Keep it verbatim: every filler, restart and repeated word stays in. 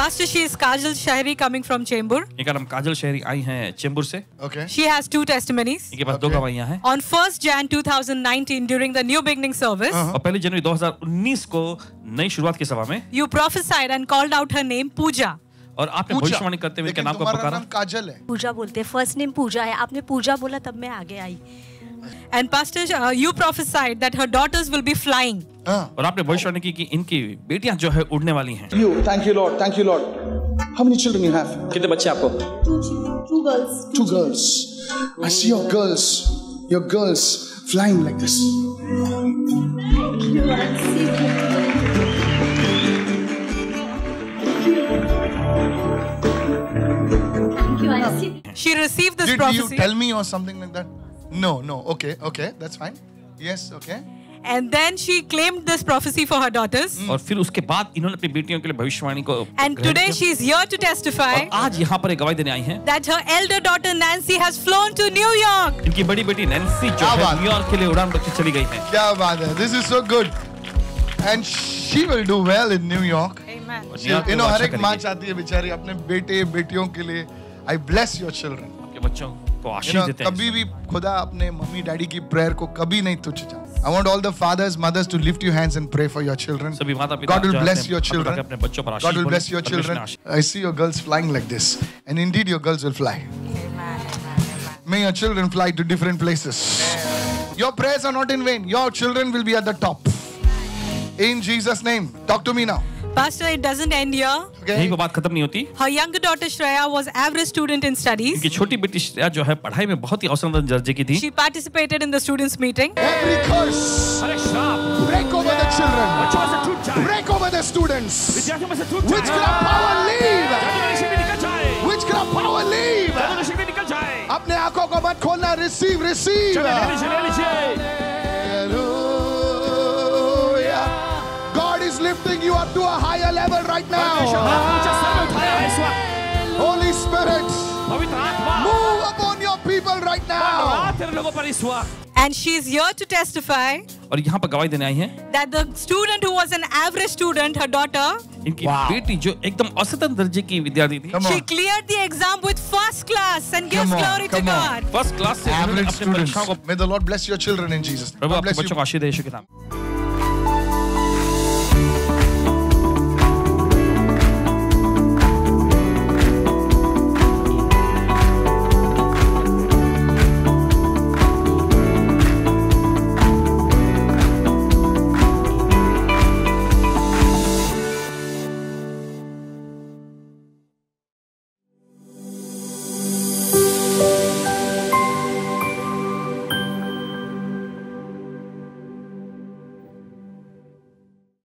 Pastor, she is Kajal Shahri coming from Chembur. इनका नाम काजल शहरी आई हैं चेंबूर से। Okay. She has two testimonies. इनके पास दो Okay. गवाहियां हैं। On first January two thousand nineteen, during the New Beginning service, और पहली जनवरी दो हज़ार उन्नीस को नई शुरुआत की सभा में you prophesied and called out her name, Pooja. और आपने पूजा। भविष्यवाणी करते हुए इनके लेकिन नाम को तुम्हारा पुकारा। नाम काजल है। पूजा बोलते हैं, फर्स्ट नेम पूजा है। आपने पूजा बोला तब मैं आगे आई। And Pastor, uh, you prophesied that her daughters will be flying. हाँ. और आपने भविष्यवाणी की कि इनकी बेटियां जो है उड़ने वाली हैं। You, thank you, Lord. Thank you, Lord. How many children you have? कितने बच्चे आपको? Two, two girls. Two girls. I see your girls. Your girls flying like this. You are secret. Thank you. I see. She received this Did prophecy. you tell me or something like that? No, no. Okay, okay, that's fine. Yes, okay. And then she claimed this prophecy for her daughters. और फिर उसके बाद इन्होंने अपनी बेटियों के लिए भविष्यवाणी को And ग्रहण today किया। she is here to testify और आज यहाँ पर एक गवाही देने आई हैं। that her elder daughter Nancy has flown to New York. इनकी बड़ी बेटी नैन्सी जो क्या है बात। न्यूयॉर्क के लिए उड़ान भर के चली गई है। क्या बात है? This is so good. And she will do well in New York. Amen. और She, न्यूयॉर्क you में know, वो हर अच्छा एक माँ करेगी। चाहती है बेचारी अपने बेटे बेटियों के लिए. I bless your children. आपके बच्चों को You आशीष know, देते हैं। कभी भी खुदा अपने मम्मी डैडी की प्रेयर को कभी नहीं तुच्छ जाने. I want all the fathers, mothers to lift your hands and pray for your children. सभी माता पिता God will जो bless अपने- your अपने children. अपने बच्चों पर आशीष God will बोले, bless your परमेश्वर ने children. Ashish- I see your girls flying like this, and indeed your girls will fly. May your children fly to different places. Your prayers are not in vain. Your children will be at the top. In Jesus' name. Talk to me now. Pastor, it doesn't end here. Okay. यही को बात खत्म नहीं होती। Her younger daughter Shreya was average student in studies. इनकी छोटी बेटी श्रेया जो है पढ़ाई में बहुत ही औसत दर्जे की थी। She participated in the students' meeting. Every curse अरे श्राप break over the children. बच्चों में से टूट जाए, Break over the students. विद्यार्थियों में से टूट जाए, Witchcraft power leave. जादू नशीब भी निकल जाए, Witchcraft power leave. जादू नशीब भी निकल जाए। अपने आंखों को मत खोलना. Receive, receive. चले ले लीजिए, ले लीजिए। Hallelujah. God is lifting you up to a higher level right परमेश्वर now. आपको ऊंचे स्तर में उठाया है इस वक्त। Holy Spirit, पवित्र आत्मा move upon your people right now. धन्यवाद तेरे लोगों पर इस वक्त। And she is here to testify और यहाँ पर गवाही देने आई हैं। that the student who was an average student, her daughter, इनकी बेटी जो एकदम औसतन दर्जे की विद्यार्थी थी, Come she on. cleared the exam with first class and gives Come on, glory to come on. God. First class से इन्होंने Average अपने students. परीक्षाओं को May the Lord bless your children in Jesus' name. Prabhu God आपके bless बच्चों you. को आशीष दे यीशु के नाम।